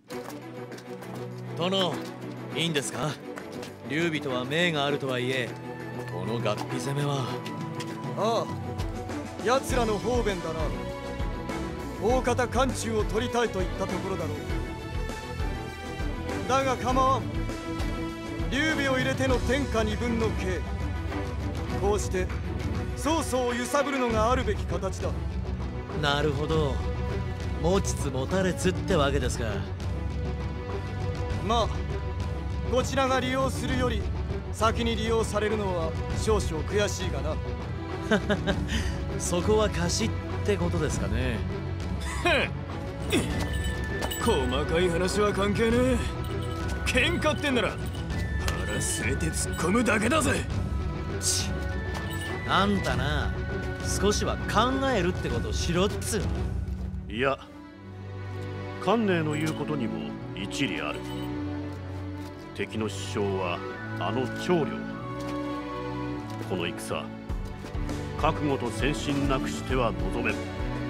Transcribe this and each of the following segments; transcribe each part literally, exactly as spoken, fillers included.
殿、いいんですか？劉備とは命があるとはいえ、この合皮攻めは。 ああ、奴らの方便だな。大方漢中を取りたいといったところだろう。だが構わん。劉備を入れての天下二分の計、こうして曹操を揺さぶるのがあるべき形だ。 なるほど、持ちつ持たれつってわけですか。 まあこちらが利用するより先に利用されるのは少々悔しいがな。 そこは貸しってことですかね。 細かい話は関係ねえ。喧嘩ってんなら腹据えて突っ込むだけだぜ。 ちあんたな、少しは考えるってことをしろっつうの。 いや、関寧の言うことにも一理ある。敵の首相はあの長領。この戦、覚悟と先進なくしては望めん。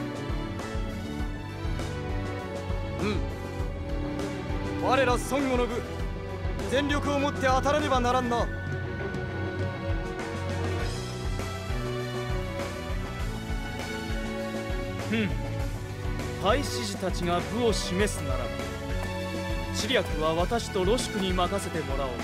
うん、我ら孫悟の部、全力をもって当たらねばならんな。 うん、太子寺たちが部を示すならば、知略は私とロシクに任せてもらおう。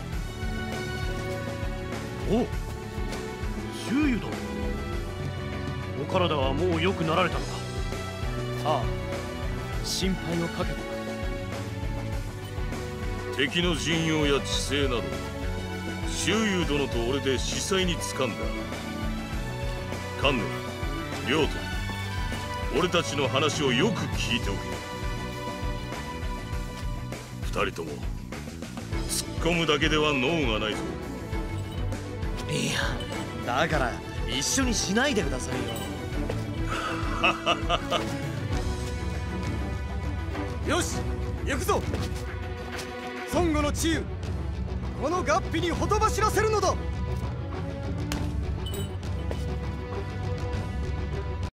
おう、周瑜殿、お体はもう良くなられたのか？ ああ、心配をかけて。 敵の陣容や地勢など周瑜殿と俺で司祭に掴んだ。関寧、両党、俺たちの話をよく聞いておけ。二人とも突っ込むだけでは能がないぞ。 いや、だから一緒にしないでくださいよ。よし、行くぞ。孫悟の治癒、この合皮にほとばしらせるのだ。